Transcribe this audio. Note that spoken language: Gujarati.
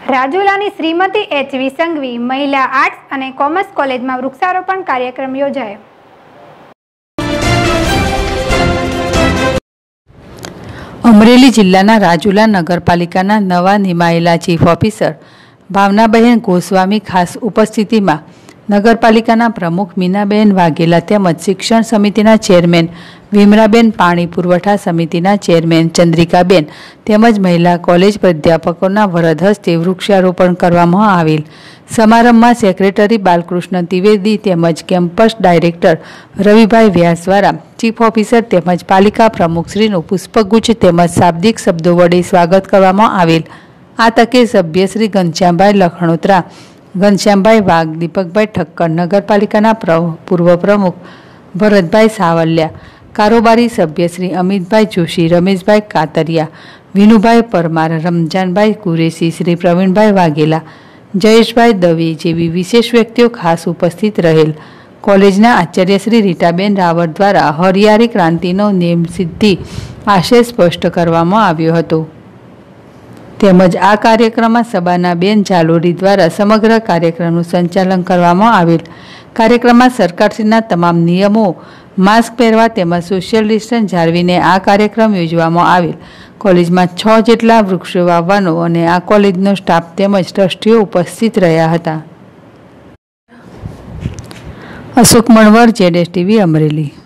રાજુલાની શ્રીમતી એચ.વી. સંઘવી મહિલા આર્ટ્સ અને કોમર્સ કોલેજમાં વૃક્ષારોપણ કાર્યક્રમ યોજાયો. અમરેલી જિલ્લાના રાજુલા નગરપાલિકાના નવા નિમાયેલા ચીફ ઓફિસર ભાવનાબહેન ગોસ્વામી ખાસ ઉપસ્થિતિમાં નગરપાલિકાના પ્રમુખ મીનાબેન વાઘેલા તેમજ શિક્ષણ સમિતિના ચેરમેન વિમરાબેન, પાણી પુરવઠા સમિતિના ચેરમેન ચંદ્રિકાબેન તેમજ મહિલા કોલેજ પ્રાધ્યાપકોના વરદ હસ્તે વૃક્ષારોપણ કરવામાં આવેલ. સમારંભમાં સેક્રેટરી બાલકૃષ્ણ ત્રિવેદી તેમજ કેમ્પસ ડાયરેક્ટર રવિભાઈ વ્યાસ દ્વારા ચીફ ઓફિસર તેમજ પાલિકા પ્રમુખશ્રીનું પુષ્પગુચ્છ તેમજ શાબ્દિક શબ્દો વડે સ્વાગત કરવામાં આવેલ. આ તકે સભ્યશ્રી ઘનશ્યામભાઈ લખણોત્રા, ઘનશ્યામભાઈ વાઘ, દીપકભાઈ ઠક્કર, નગરપાલિકાના પૂર્વ પ્રમુખ ભરતભાઈ સાવલિયા, કારોબારી સભ્યશ્રી અમિતભાઈ જોશી, રમેશભાઈ કાતરિયા, વિનુભાઈ પરમાર, રમજાનભાઈ કુરેશી, શ્રી પ્રવીણભાઈ વાઘેલા, જયેશભાઈ દવે જેવી વિશેષ વ્યક્તિઓ ખાસ ઉપસ્થિત રહેલ. કોલેજના આચાર્ય શ્રી રીટાબેન રાવળ દ્વારા હરિયાળી ક્રાંતિનો નેમ સિદ્ધિ આશય સ્પષ્ટ કરવામાં આવ્યો હતો. તેમજ આ કાર્યક્રમમાં સબાના બેન જાલોરી દ્વારા સમગ્ર કાર્યક્રમનું સંચાલન કરવામાં આવેલ. કાર્યક્રમમાં સરકારશ્રીના તમામ નિયમો, માસ્ક પહેરવા તેમજ સોશિયલ ડિસ્ટન્સ જાળવીને આ કાર્યક્રમ યોજવામાં આવેલ. કોલેજમાં 6 જેટલા વૃક્ષો વાવવાનો અને આ કોલેજનો સ્ટાફ તેમજ ટ્રસ્ટીઓ ઉપસ્થિત રહ્યા હતા. અશોક મણવર, ZSTV, અમરેલી.